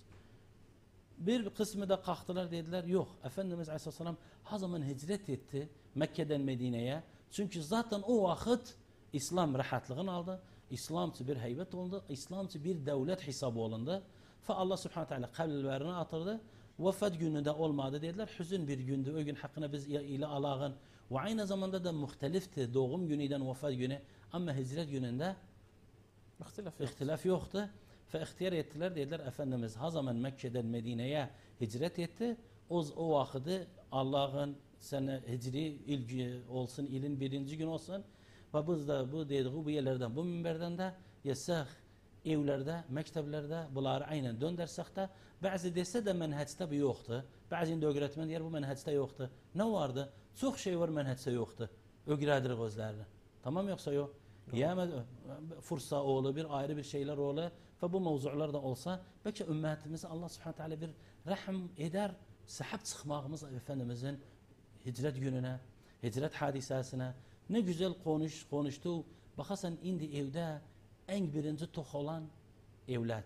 Bir kısmı da kalktılar dediler yok. Efendimiz Aleyhisselam ha zaman hicret etti Mekke'den Medine'ye. Çünkü zaten o vakit İslam rahatlığını aldı. İslamcı bir heybet oldu. İslamcı bir devlet hesabı olundu. Fa Allah Subhanahu Teala kalplerine atırdı. Vefat günü de olmadı dediler. Hüzün bir gündü. O gün hakkında biz ile alağın. Ve aynı zamanda da muhtelifti. Doğum günüden vefat günü. Ama hicret gününde İhtilaf, ihtilaf yoktu. Fe ihtiyar ettiler dediler Efendimiz ha zaman Mekke'den Medine'ye hicret etti. O, o vakıdı Allah'ın sana hicri ilgi olsun, ilin birinci gün olsun. Ve biz de bu dediği bu yerlerden, bu minberden de yasak evlerde, mekteplerde bunları aynen döndürsek de bazı dese de menheçte bu yoktu. Bazı öğretmen diyor bu menheçte yoktu. Ne vardı? Çok şey var menheçte yoktu. Öğredir gözlerini. Tamam yoksa yok. Ya fırsa oğlu bir ayrı bir şeyler oğlu. Ve bu mevzular da olsa belki ümmetimize Allah Subhanahu Teala bir rahim eder. Sahip çıkmağımız Efendimizin hicret gününe, hicret hadisesine ne güzel konuş, konuştu. Bakasan indi evde en birinci tok olan evlat.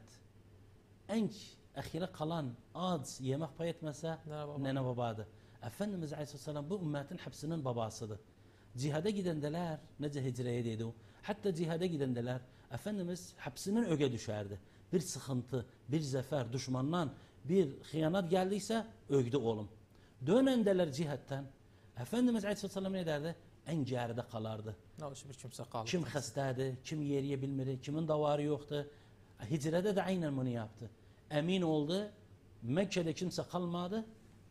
En ahire kalan az yemek pay etmese nene babadı. Efendimiz Aleyhisselam bu ümmetin hepsinin babasıdır. Cihada gidendeler nece hicreye dedi. Hatta cihada gidendeler Efendimiz hepsinin öge düşerdi. Bir sıkıntı, bir zafer, düşmandan bir hıyanat geldiyse ögdü oğlum. Dönendeler cihattan. Efendimiz Aleyhisselam ne derdi? En geride kalardı. Bir kimse kaldı. Kim hastaydı, kim yeriye bilmedi, kimin davarı yoktu. Hicrede de aynen bunu yaptı. Emin oldu. Mekke'de kimse kalmadı.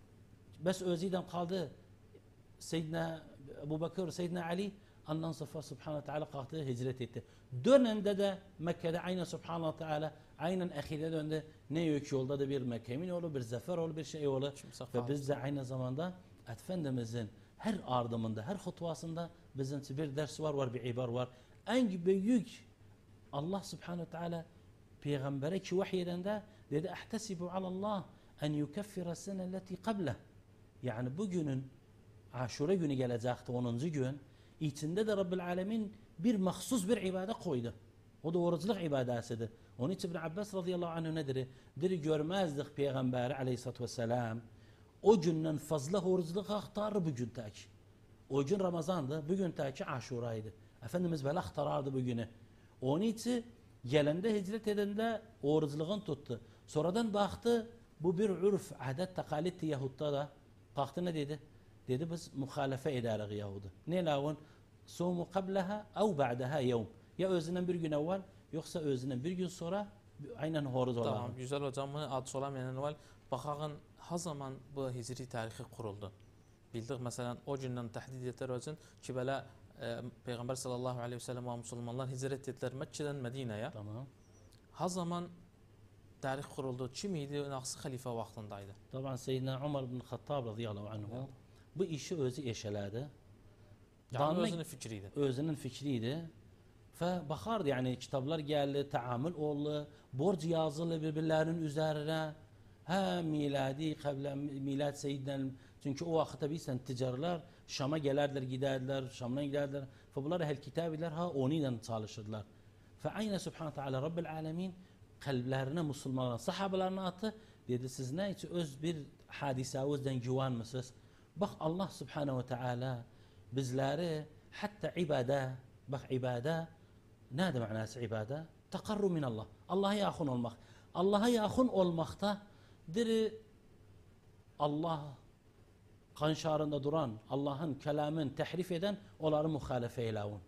Bes özüden kaldı. Seyyidina Ebu Bakır, Seyyidina Ali ondan sonra Subhanahu Teala kalktı, hicret etti. Dönende de Mekke'de aynen Subhanahu Teala aynen ahire döndü. Ne yük yolda da bir Mekke'min oğlu, bir zafer oğlu, bir şey oğlu. Ve biz de aynı zamanda Efendimizin her ardımında, her hutvasında bizim bir ders var, var bir ibar var. En büyük Allah Subhanahu Teala peygambere ki vahyedende dedi ahtesibu alallah en yukeffira sene leti qabla. Yani bugünün Aşure günü gelecekti onuncu gün. İçinde de Rabbil Alemin bir mahsus bir ibadet koydu. O da oruçluk ibadetidir. Onun için İbn Abbas radıyallahu anh nedir? Diri görmezdik Peygamberi aleyhissalatü vesselam. O günden fazla oruçluk aktarı bugün taki. O gün Ramazan'dı, bugün taki Aşura'ydı. Efendimiz böyle aktarardı bugünü. Onun için gelende hicret edende oruçluğunu tuttu. Sonradan baktı bu bir urf, adet, takalitti Yahud'da da. Baktı ne dedi? Dedi biz muhalefe ederek Yahudi. Ne lavun? Sumu qablaha ev ba'daha yevm. Ya özünden bir gün evvel yoksa özünden bir gün sonra aynen horoz olan. Tamam, güzel hocam. Bunu adı soramayan evvel bakağın ha zaman bu hicri tarihi kuruldu. Bildik mesela o günden tehdit ettiler özün ki böyle e, Peygamber sallallahu aleyhi ve sellem ve Müslümanlar hicret ettiler Mekke'den Medine'ye. Tamam. Ha zaman tarih kuruldu. Kim idi? Naksı halife vaktindeydi. Tabii Seyyidina Umar bin Hattab radıyallahu anhu bu işi özü eşeledi. Yani özünün fikriydi. Özünün fikriydi. Ve bakardı yani kitaplar geldi, taamül oldu, borç yazılı birbirlerinin üzerine. Ha miladi, kabla milad Seyyidina, çünkü o vakitte bilsen ticarlar Şam'a gelerler, giderler, Şam'dan giderler. Ve bunlar ehl kitabiler ha oniden çalışırlar. Ve aynı Subhanahu Teala Rabbil Alemin kalplerine Müslümanların, sahabelerine attı. Dedi siz ne için öz bir hadise özden güven misiniz? Bak Allah Subhanahu Teala bizleri hatta ibade, bak ibade ne de manası ibade? Takarru min Allah. Allah'a yakın olmak. Allah'a yakın olmakta diri Allah kanşarında duran, Allah'ın kelamını tehrif eden onları muhalefe eyleyin.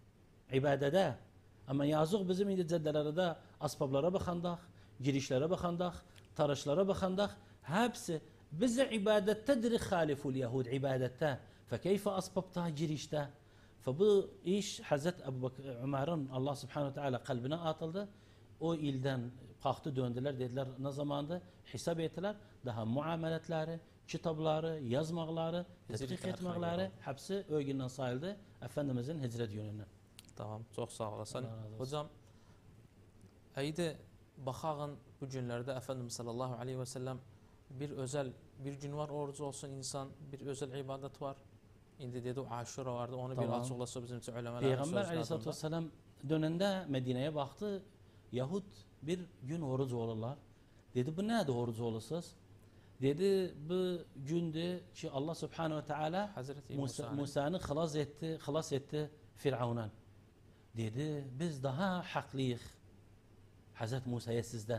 İbadede ama yazık bizim indi caddelerde asbablara bakandak, girişlere bakandak, tarışlara bakandak hepsi bize ibadette diri haliful Yahud ibadette. Fekeyfe asbabta girişte. Fe iş Hazret Ebu Bakır Ömer'in Allah Subhanahu Teala kalbine atıldı. O ilden kalktı döndüler dediler ne zamandı? Hesap ettiler. Daha muameletleri, kitapları, yazmakları, tetkik etmekleri hepsi o günden sayıldı. Efendimizin hicret gününe. Tamam, çok sağ olasın. Hocam, eydi bakağın bu günlerde Efendimiz sallallahu aleyhi ve sellem bir özel bir gün var oruç olsun insan, bir özel ibadet var. İndi dedi Aşura vardı. Onu Tamam. bir açıklasa bizim için ulemeler. Peygamber aleyhissalatü vesselam dönende Medine'ye baktı. Yahut bir gün oruç olurlar. Dedi bu nerede oruç olursunuz? Dedi bu günde ki Allah Subhanahu ve Teala Hazreti Musa'nı Musa Musa halas etti, halas etti Firavun'dan. Dedi biz daha haklıyız. Hazreti Musa'ya sizden.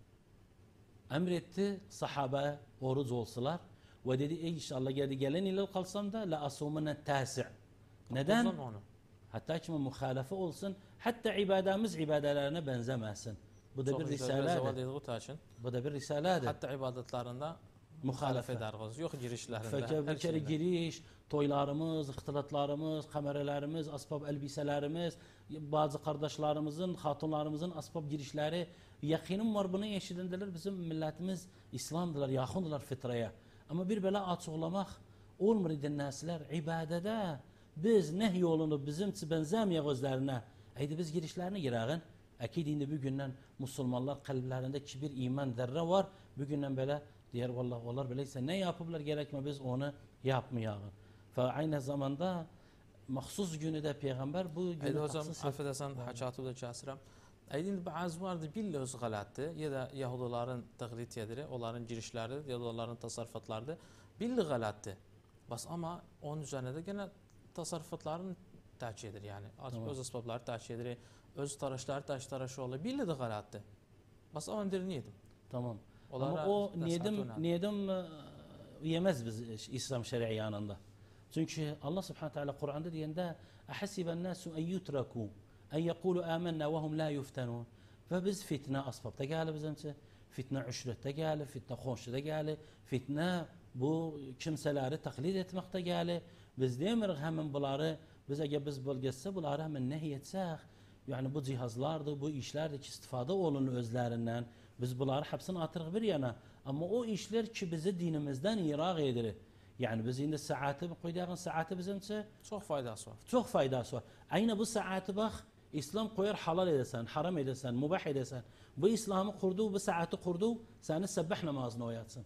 Emretti sahabe oruç olsalar ve dedi ey inşallah geldi gelen ile kalsam da la asumuna tasi'. Neden? onu. Hatta kime muhalefe olsun, hatta ibademiz ibadelerine benzemesin. Bu da Çok bir güzel risaledir. dediği taşın. Bu da bir risaledir. Hatta ibadetlerinde muhalefet ederiz. Yok girişlerinde. Fakir bir her kere şeyde. giriş, toylarımız, ihtilatlarımız, kamerelerimiz, asbab elbiselerimiz, bazı kardeşlerimizin, hatunlarımızın asbab girişleri, yakinim var bunu eşidendiler. Bizim milletimiz İslam'dılar, yakındılar fitraya. Ama bir bela açıklamak olmur dinlesiler. İbadede biz nehy yolunu bizim benzemiyor gözlerine. Haydi biz girişlerine girelim. Akid indi bugünden Müslümanlar kalplerinde kibir, iman, zerre var. Bugünden böyle diğer vallahi onlar böyleyse ne yapıplar gerekme biz onu yapmayalım. Ve aynı zamanda mahsus günü de peygamber bu günü Haydi hocam tahsis affedersen haçatı da kasıram. Aydın bazı vardı billi öz galattı ya da Yahudilerin taklit yediri, onların girişleri, Yahudilerin tasarrufatları billi galattı. Bas ama onun üzerine de gene tasarrufatların tercihidir yani. Tamam. Öz asbabları tercihidir, öz taraşları taş taraşı olur. Billi de galattı. Bas ama bir niyedim. Tamam. Onlara Ama o nasihati niyedim önemli. niyedim e, yemez biz İslam şer'i yanında. Çünkü Allah Subhanahu Teala Kur'an'da diyende ahasiben nasu en yutraku en yekulu amennâ ve hum la yuftanun. Ve biz fitne asbabta geldi bizimce. Fitne üşrette geldi, fitne hoşluğunda geldi, fitne bu kimseleri taklit etmekte geldi. Biz demirik hemen bunları, biz eğer biz bölgesi bunları hemen nehyetsek, yani bu cihazlardı, bu işlerdeki istifade olun özlerinden, biz bunları hepsini atırıq bir yana. Ama o işler ki bizi dinimizden irak edir. Yani biz indi saati koyduğun saati bizimce Çok faydası var. çok faydası var. Aynı bu saati bak, İslam koyar halal edesen, haram edesen, mubah edesen. Bu İslam'ı kurdu, bu saati kurdu, seni sebbih namazına oyatsın.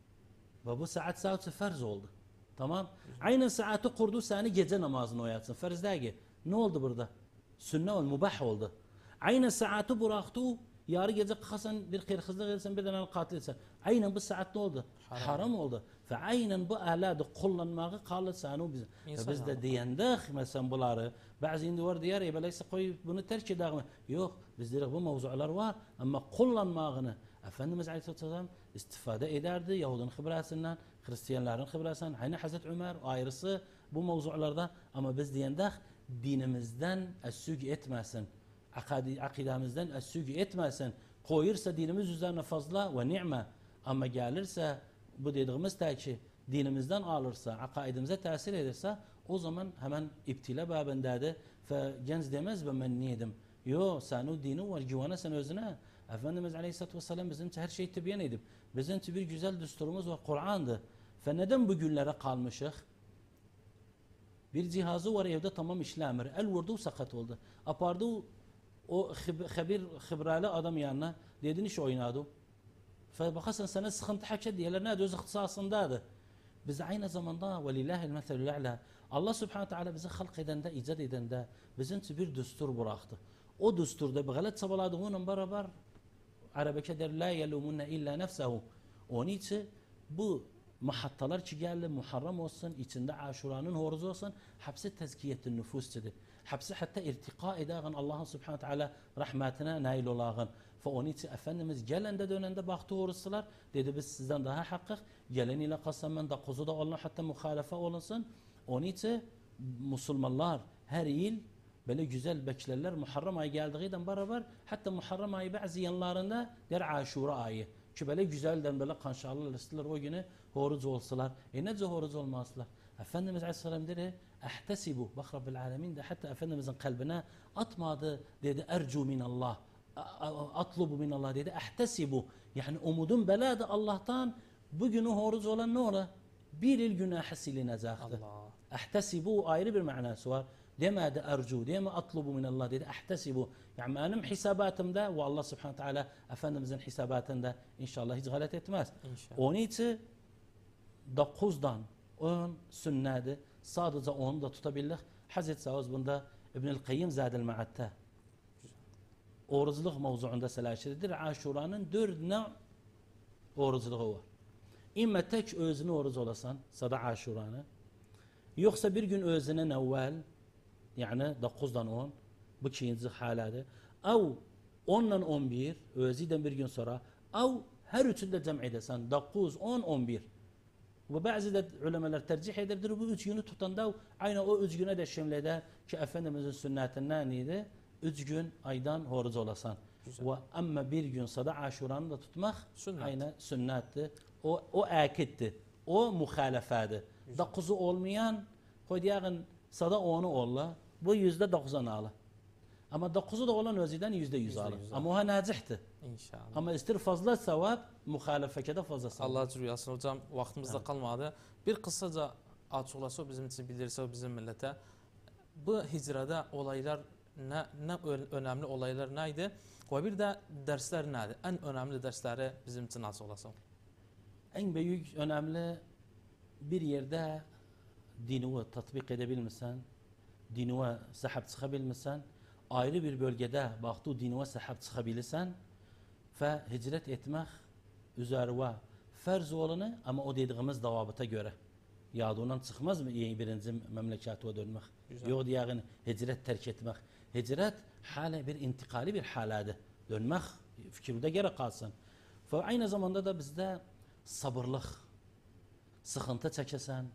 Ve bu saat saati farz oldu. Tamam. Aynı saati kurdu, seni gece namazına oyatsın. Farz değil. Ne oldu burada? Sünnet oldu, mubah oldu. Aynı saati bıraktı, yarı gece kalkasan bir hırsızlık edersen bir tane katil etsen. Aynen bu saat ne oldu? Haram, Haram oldu. Ve aynen bu aladı kullanmağı kaldı sanu bizim. Ve biz de diyendik mesela bunları. Bazı indi var diyor ya belki koy bunu terk edelim. Yok biz dedik bu mevzular var ama kullanmağını Efendimiz Aleyhisselatü Vesselam istifade ederdi. Yahudun hibrasından, Hristiyanların hibrasından. Aynı Hazreti Ömer ayrısı bu mevzularda ama biz diyendik dinimizden esüg etmesin. Akidemizden esüg etmesin. Koyursa dinimiz üzerine fazla ve ni'me. Ama gelirse bu dediğimiz ta ki dinimizden alırsa, akaidimize tesir ederse o zaman hemen iptila babındadır. Ve genç demez ben ben niyedim. Yo sen o dini var güvene sen özüne. Efendimiz Aleyhisselatü Vesselam bizim her şeyi tebyan edip bizim bir güzel düsturumuz ve Kur'an'dı. Ve neden bu günlere kalmışık? Bir cihazı var evde tamam işlemir. El vurdu sakat oldu. Apardı o habir hibralı adam yanına dedin iş oynadı. Fabakarsan sana sıkıntı hak diyorlar ne öz ihtisasındadır. Biz aynı zamanda velillahil meselul a'la Allah Subhanahu Teala bizi halk edende, icat edende bizim bir düstur bıraktı. O düsturda bir galet sabaladı onun beraber Arabika der la yelumunne illa nefsehu. Onun için bu mahattalar ki geldi muharram olsun, içinde Aşura'nın horuzu olsun, hepsi tezkiyetin nüfusçidir. Hepsi hatta irtika edağın Allah'ın Subhanahu Teala rahmetine nail olağın. Ve onun için Efendimiz gelende dönende baktı horusular, dedi biz sizden daha hakkık, gelen ile kasamen da kuzu da olun hatta muhalefe olunsun. Onun için Müslümanlar her yıl böyle güzel beklerler Muharrem ayı geldiğinden beraber hatta Muharrem ayı bazı yanlarında der Aşura ayı. Ki böyle güzelden böyle kanşarlı istiler o günü horucu olsalar. E nece horucu olmazlar? Efendimiz Aleyhisselam dedi ehtesibu. Bak Rabbil Alemin de hatta Efendimizin kalbine atmadı dedi ercu minallah. Atlubu minallah dedi ehtesibu. Yani umudum beladı Allah'tan bugünü horucu olan ne ola? Bir il günahı silinecekti. Ehtesibu ayrı bir manası var. Demedi ercu, deme atlubu minallah dedi ehtesibu. Yani benim hisabatımda ve Allah Subhanahu Teala Efendimizin hisabatında inşallah hiç galet etmez. İnşallah. Onun için dokuzdan on sünneti sadece onu da tutabilirlik. Hazreti Savuz bunda İbnül Kayyim Zadel Ma'atta oruçluk mevzuunda selaşiridir. Aşuranın dört ne oruçluğu var. İmme tek özünü oruç olasan, sada aşuranı. Yoksa bir gün özüne evvel, yani dokuzdan on, bu ikinci haladı. Av ondan on bir, özüden bir gün sonra, av her üçünde cem edesen, dokuz, on, on bir. Ve bazı da ulemalar tercih ederdir. Bu üç günü tutan da aynı o üç güne de şemleder ki Efendimizin sünnetinden neydi? Üç gün aydan oruç olasan. Güzel. Ve ama bir gün sada aşuranı da tutmak sünnet. Aynı sünnetti. O, o akitti. O muhalefadı. Dokuzu olmayan koyduğun sada onu olla. Bu yüzde dokuzan ala. Ama dokuzu da olan özüden yüzde yüz ala. Ama o nacihti. İnşallah. Ama istir fazla sevap muhalefekede fazla sevap. Allah cürüyasın hocam. Vaktimizde evet. kalmadı. Bir kısaca açıklasa bizim için bildirse bizim millete. Bu hicrada olaylar ne, ne önemli olaylar neydi? Ve bir de dersler neydi? En önemli dersleri bizim için açıklasa. En büyük önemli bir yerde dinini tatbik edebilmişsen, dinine sahip çıkabilmişsen, ayrı bir bölgede baktığı dinine sahip çıkabilirsen, ve hicret etmek üzere farz olanı ama o dediğimiz davabıta göre. Yadından çıkmaz mı iyi birinci memlekete dönmek? Güzel. Yok diyağın hicret terk etmek. Hicret hala bir intikali bir haladı. Dönmek fikirde geri kalsın. Ve aynı zamanda da bizde sabırlık, sıkıntı çekesen,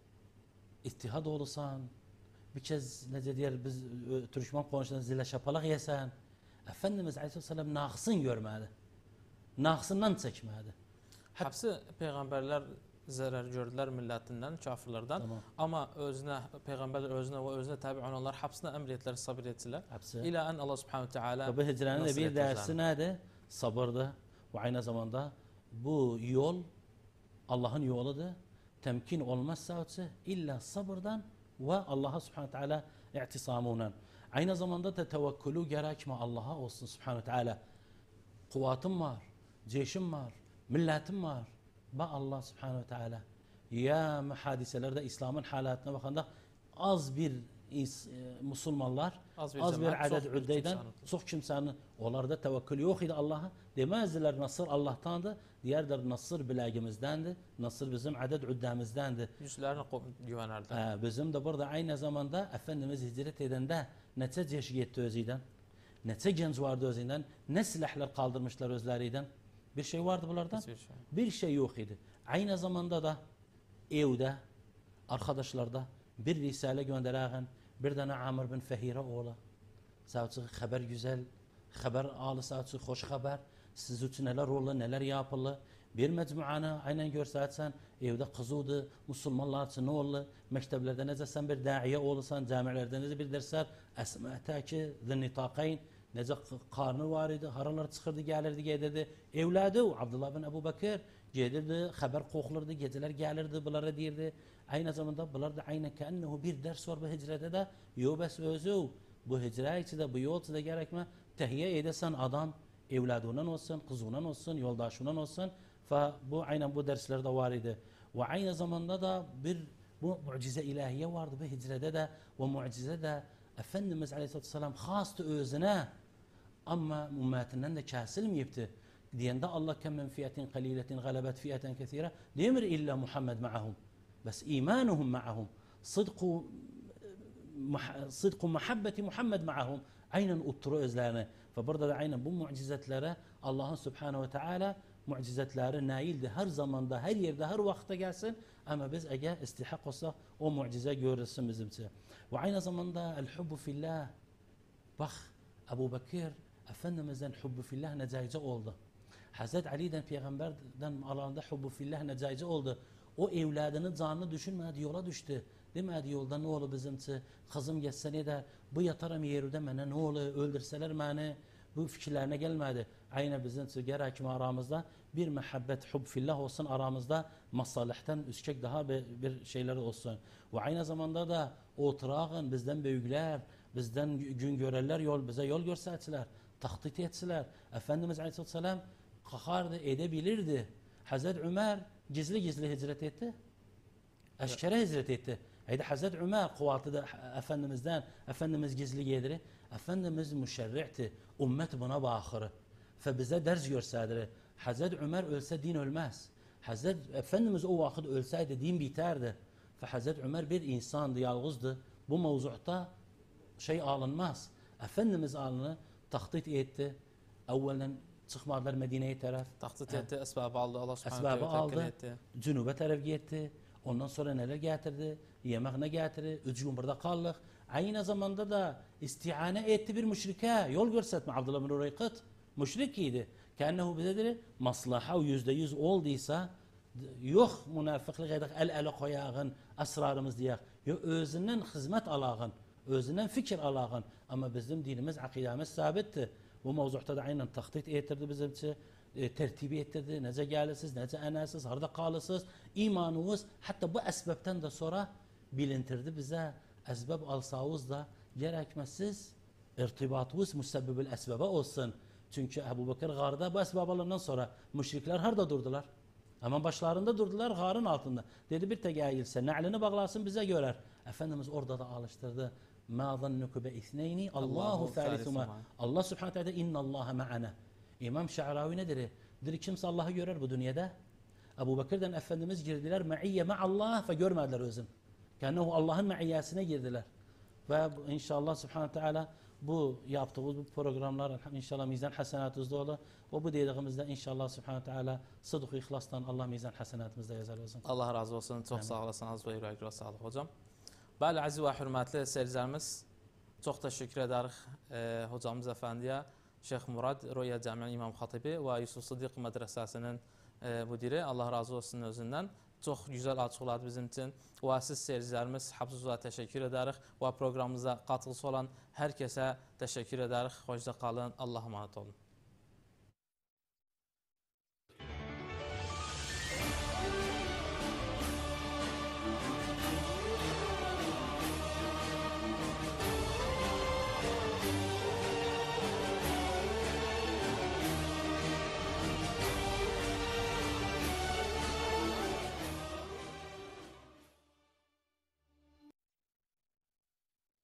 ittihad olursan, bir kez ne diyor biz Türkmen konuşulan zile şapalak yesen, Efendimiz Aleyhisselam naqsın görmedi. Naqsından çekmedi. Hepsi peygamberler zarar gördüler milletinden, kafirlerden. Tamam. Ama özüne, peygamberler özüne ve özüne tabi olanlar hepsine emrettiler, sabır ettiler. Hepsi. İla en Allah subhanahu teala. Tabi hicranın da bir dersi neydi? Sabırdı. Ve aynı zamanda bu yol Allah'ın yoludur. Temkin olmazsa illa sabırdan ve Allah'a subhanahu teala i'tisamunan. Aynı zamanda da tevekkülü gerekme Allah'a olsun subhanahu teala. Kuvvatım var, ceşim var, milletim var. Ba Allah subhanahu teala. Ya hadiselerde İslam'ın halatına bakanda az bir is, e, Müslümanlar, az bir, az bir adet üddeyden çok kimsenin onlarda tevekkül yok idi Allah'a. Demezdiler nasır Allah'tandı. Diğerler nasır bilagimizdendi. Nasır bizim adet üddemizdendi. Yüzlerine güvenerdi. Ee, bizim de burada aynı zamanda Efendimiz hicret edende neçe ceşi gitti özüden. Neçe genç vardı özünden. Ne silahlar kaldırmışlar özlerinden. Bir şey vardı bunlardan. Bir şey. bir şey yok idi. Aynı zamanda da evde, arkadaşlarda bir risale gönderen bir tane Amr bin Fehire oğlu. Savcı haber güzel, haber alı savcı hoş haber. Siz için neler oldu, neler yapıldı. Bir mecmuana aynen görsetsen evde kızıydı, Müslümanlar için ne oldu? Mekteplerde nece sen bir da'iye olursan, camilerde nece bir dersler, esma'taki, zinnitakayn, nece karnı var idi, haralar çıkırdı, gelirdi, gelirdi. Evladı Abdullah bin Ebu Bakır gelirdi, haber koklardı, geceler gelirdi, bunlara dirdi. Aynı zamanda bunlar da aynen kennehu bir ders var bu hicrete de, yo bes özü. Bu hicret içi de, bu yol içi de gerekme, tehiyye edesen adam, evladından olsun, kızından olsun, yoldaşından olsun. Ve bu aynen bu derslerde var idi. Ve aynı zamanda da bir bu mucize ilahiye vardı bu hicrede de ve mucize de Efendimiz Aleyhisselatü Vesselam hastı özüne ama ümmetinden de kesilmeyipti. Diyende Allah kem min fiyetin kaliletin galebet fiyeten kethire demir illa Muhammed ma'ahum. Bes imanuhum ma'ahum. Sıdku sıdku muhabbeti Muhammed ma'ahum. Aynen utturu özlerine. Ve burada da aynen bu mucizetlere Allah'ın Subhanahu ve Teala mucizetleri naildi. Her zamanda, her yerde, her vakitte gelsin. Ama biz eğer istihak olsak o mucize görürsün bizimse. Ve aynı zamanda el-hubbu fillah. Bak Ebu Bekir Efendimiz'den hubbu fillah necaize oldu. Hazreti Ali'den peygamberden alanda hubbu fillah necaize oldu. O evladını canını düşünmedi, yola düştü. Demedi yolda ne olur bizimse. Kızım geçse ne der, bu yatarım yerinde mene ne olur, öldürseler mene. Bu fikirlerine gelmedi. Aynı bizim gerek aramızda bir muhabbet, hub fillah olsun aramızda masalihten üstkek daha bir, bir şeyler olsun. Ve aynı zamanda da oturağın bizden büyükler, bizden gün görerler yol bize yol gösterdiler, taktit etsiler. Efendimiz Aleyhisselam kahardı, edebilirdi. Hazreti Ömer gizli gizli hicret etti. Eşkere hicret etti. Haydi Hazreti Ömer kuvatı da Efendimiz'den, Efendimiz gizli gelir. Efendimiz müşerri'ti, ümmet buna bakırı. Fe bize ders gösterdi. Hazreti Ömer ölse din ölmez. Hazreti Efendimiz o vakit ölseydi din biterdi. Fe Hazreti Ömer bir insandı, yalnızdı. Bu mevzuda şey alınmaz. Efendimiz alını taktit etti. Evvelen çıkmadılar Medine'ye taraf. Taktit etti, esbabı aldı. Allah subhanahu Esbabı aldı. etti. Cünuba taraf gitti. Ondan sonra neler getirdi? Yemek ne getirdi? Üç gün burada kaldık. Aynı zamanda da istiane etti bir müşrike. Yol gösterme Abdullah bin Ureyqit. Müşrik idi. Kennehu bize dedi maslaha yüzde yüz olduysa yok münafıklık edek el ele koyağın asrarımız diye. Yok özünden hizmet alağın. Özünden fikir alağın. Ama bizim dinimiz, akidemiz sabitti. Bu mevzuda da aynen taktit ettirdi bizimki. E, tertibi ettirdi. Nece gelirsiniz, nece enersiniz, harda kalırsınız. İmanımız hatta bu esbepten de sonra bilintirdi bize. Esbab alsağız da gerekmezsiz irtibatımız müsebbibül esbaba olsun. Çünkü Ebu Bekir garda bu esbabalarından sonra müşrikler harda durdular. Ama başlarında durdular garın altında. Dedi bir tek eğilse na'lini bağlasın bize görer. Efendimiz orada da alıştırdı. Ma zannuku be isneyni Allahu thalisuma. Allah subhanahu teala inna Allaha ma'ana. İmam Şa'ravi nedir? Dedi kimse Allah'ı görer bu dünyada. Ebu Bekir'den Efendimiz girdiler ma'iyye ma'allah ve görmediler özün. Kennehu Allah'ın ma'iyyesine girdiler. Ve inşallah subhanahu teala bu yaptığımız bu programlar inşallah mizan hasenatımızda olur. Ve bu dediğimizde inşallah subhanahu teala sıdk ve ihlastan Allah mizan hasenatımızda yazar olsun. Allah razı olsun. Çok sağ olasınız ve yürekli sağlık hocam. Bəli, əziz və hörmətli seyircilərimiz, çox təşəkkür edərik e, hocamız əfəndiyə, Şeyx Murad Roya Cəmiyyət İmam Xatibi və Yusuf Sıddiq Mədrəsəsinin e, müdiri. Allah razı olsun özündən. Çox gözəl açıqladı bizim üçün. Və siz seyircilərimiz Hafizullah təşəkkür edərik və proqramımıza qatılışı olan hər kəsə təşəkkür edərik. Xoşda qalın. Allah'a emanet olun.